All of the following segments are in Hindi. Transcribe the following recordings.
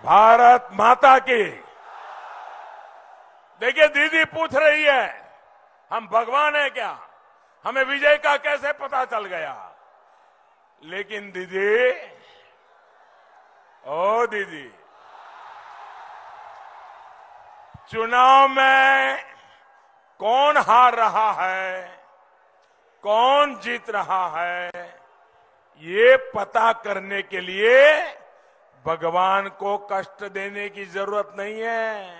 भारत माता की। देखिए दीदी पूछ रही है हम भगवान है क्या, हमें विजय का कैसे पता चल गया। लेकिन दीदी, ओ दीदी, चुनाव में कौन हार रहा है, कौन जीत रहा है, ये पता करने के लिए भगवान को कष्ट देने की जरूरत नहीं है।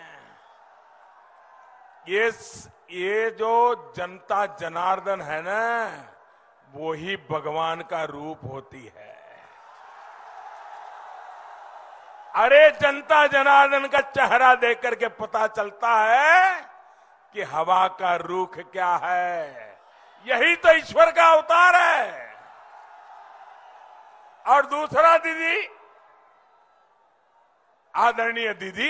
ये जो जनता जनार्दन है ना, वो ही भगवान का रूप होती है। अरे जनता जनार्दन का चेहरा देख करके पता चलता है कि हवा का रुख क्या है। यही तो ईश्वर का अवतार है। और दूसरा दीदी, आदरणीय दीदी,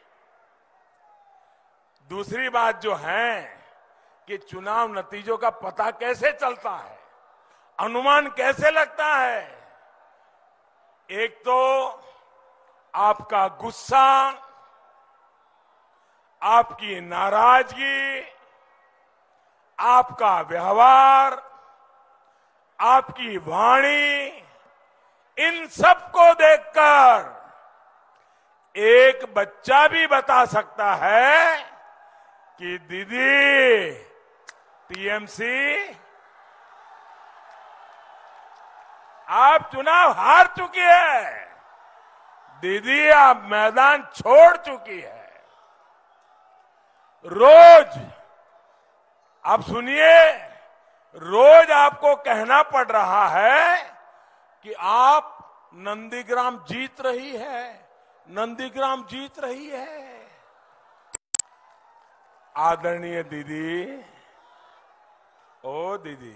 दूसरी बात जो है कि चुनाव नतीजों का पता कैसे चलता है, अनुमान कैसे लगता है। एक तो आपका गुस्सा, आपकी नाराजगी, आपका व्यवहार, आपकी वाणी, इन सबको देखकर एक बच्चा भी बता सकता है कि दीदी टीएमसी आप चुनाव हार चुकी है, दीदी आप मैदान छोड़ चुकी है। रोज आप सुनिए, रोज आपको कहना पड़ रहा है कि आप नंदीग्राम जीत रही है, नंदीग्राम जीत रही है। आदरणीय दीदी, ओ दीदी,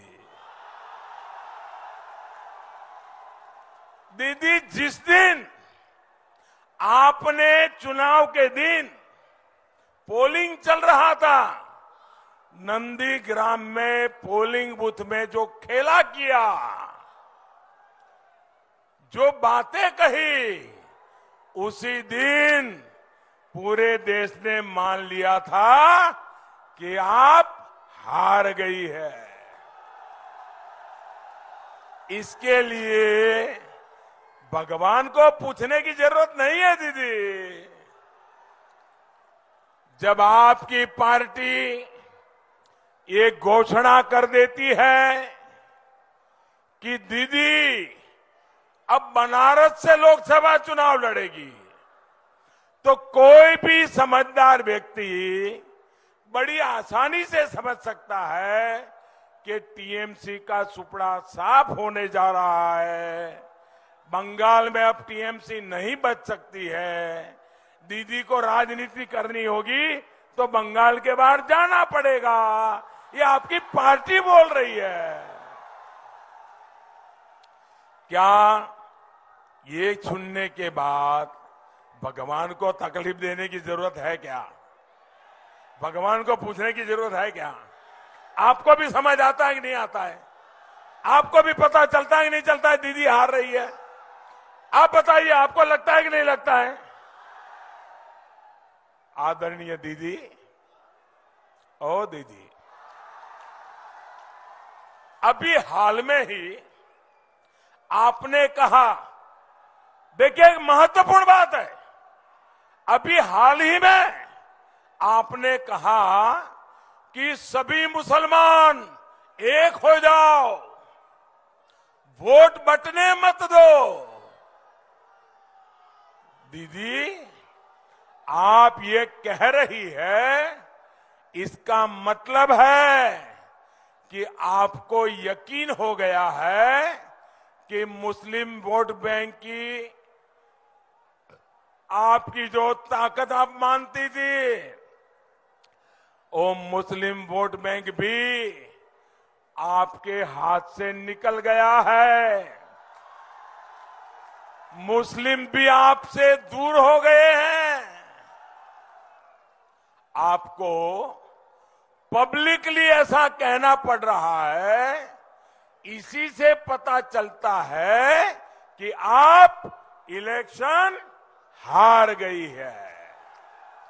दीदी जिस दिन आपने चुनाव के दिन पोलिंग चल रहा था, नंदीग्राम में पोलिंग बूथ में जो खेला किया, जो बातें कही, उसी दिन पूरे देश ने मान लिया था कि आप हार गई है। इसके लिए भगवान को पूछने की जरूरत नहीं है दीदी। जब आपकी पार्टी ये घोषणा कर देती है कि दीदी अब बनारस से लोकसभा चुनाव लड़ेगी, तो कोई भी समझदार व्यक्ति बड़ी आसानी से समझ सकता है कि टीएमसी का सुपड़ा साफ होने जा रहा है। बंगाल में अब टीएमसी नहीं बच सकती है। दीदी को राजनीति करनी होगी तो बंगाल के बाहर जाना पड़ेगा। ये आपकी पार्टी बोल रही है। क्या ये सुनने के बाद भगवान को तकलीफ देने की जरूरत है क्या? भगवान को पूछने की जरूरत है क्या? आपको भी समझ आता है कि नहीं आता है? आपको भी पता चलता है कि नहीं चलता है दीदी हार रही है? आप बताइए, आपको लगता है कि नहीं लगता है? आदरणीय दीदी, ओ दीदी, अभी हाल में ही आपने कहा, देखिए एक महत्वपूर्ण बात है, अभी हाल ही में आपने कहा कि सभी मुसलमान एक हो जाओ, वोट बंटने मत दो। दीदी, आप ये कह रही है, इसका मतलब है कि आपको यकीन हो गया है कि मुस्लिम वोट बैंक की आपकी जो ताकत आप मानती थी, वो मुस्लिम वोट बैंक भी आपके हाथ से निकल गया है। मुस्लिम भी आपसे दूर हो गए हैं। आपको पब्लिकली ऐसा कहना पड़ रहा है, इसी से पता चलता है कि आप इलेक्शन हार गई है।